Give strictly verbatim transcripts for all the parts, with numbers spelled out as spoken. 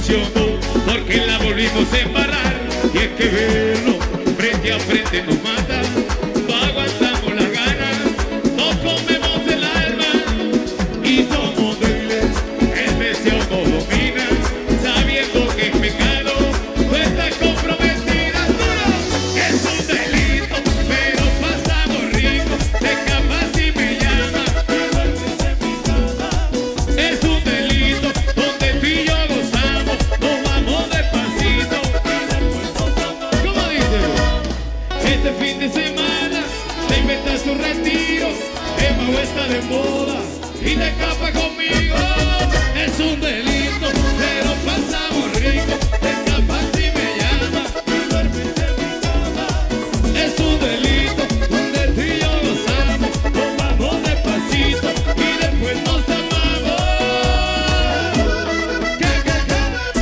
emocionó porque la volvimos a embarrar. Y es que verlo frente a frente nos mata. No aguantamos las ganas, nos comemos el alma y somos débiles. El deseo nos domina, sabiendo que es pecado, no está comprometida. Es un delito, pero pasamos rico. Te escapas y me llama, es un delito donde tú y yo gozamos, nos vamos despacito. ¿Cómo dice? Este fin de semana te inventas un retiro, Emma está de moda y te escapa conmigo. Es un delito, pero pasamos rico. Te escapas y me llama y duermes en mi cama. Es un delito donde tú y yo gozamos, nos vamos despacito y después nos amamos. ¿Qué, qué, qué?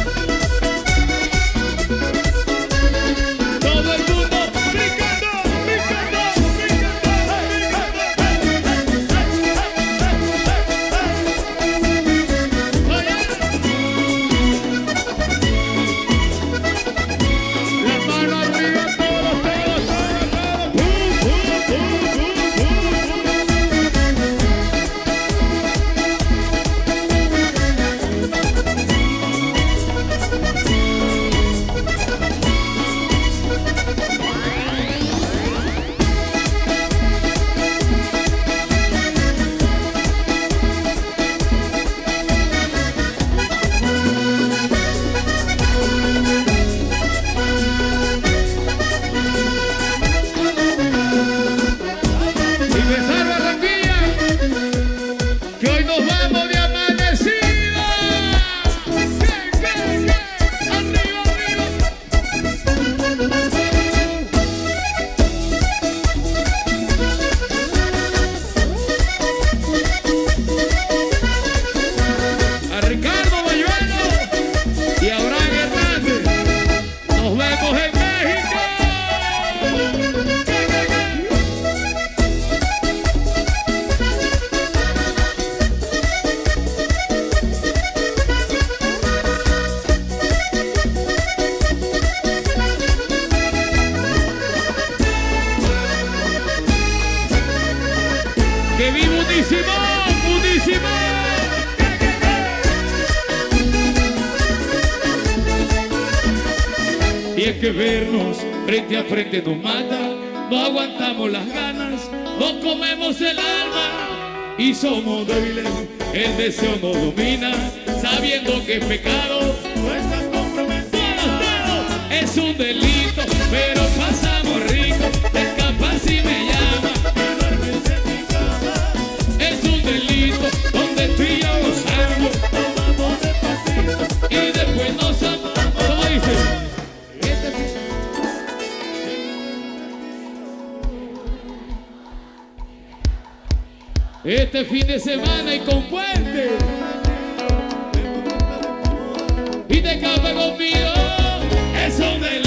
Todo el mundo brincando, brincando, las manos arriba, todos, todos, todos, todos. Pum, pum, pum, pum, Y besar Barranquilla, que hoy nos vamos de amanecida. ¿Qué, qué, qué? Arriba, arriba. A Ricardo Bayuelo y a Abraham Hernández. Nos vemos en México. ¡Que viva Unísimo! ¡Unísimo! Y es que vernos frente a frente nos mata, no aguantamos las ganas, nos comemos el alma y somos débiles. El deseo nos domina, sabiendo que es pecado, no está comprometido. Es un delito, pero pasamos rico. Te escapas y me llama y duermes en mi cama. Es un delito donde tú y yo gozamos, nos vamos despacito y después nos amamos. ¿Cómo dice? Este fin de semana y con puente y te escapa conmigo. Es un delito.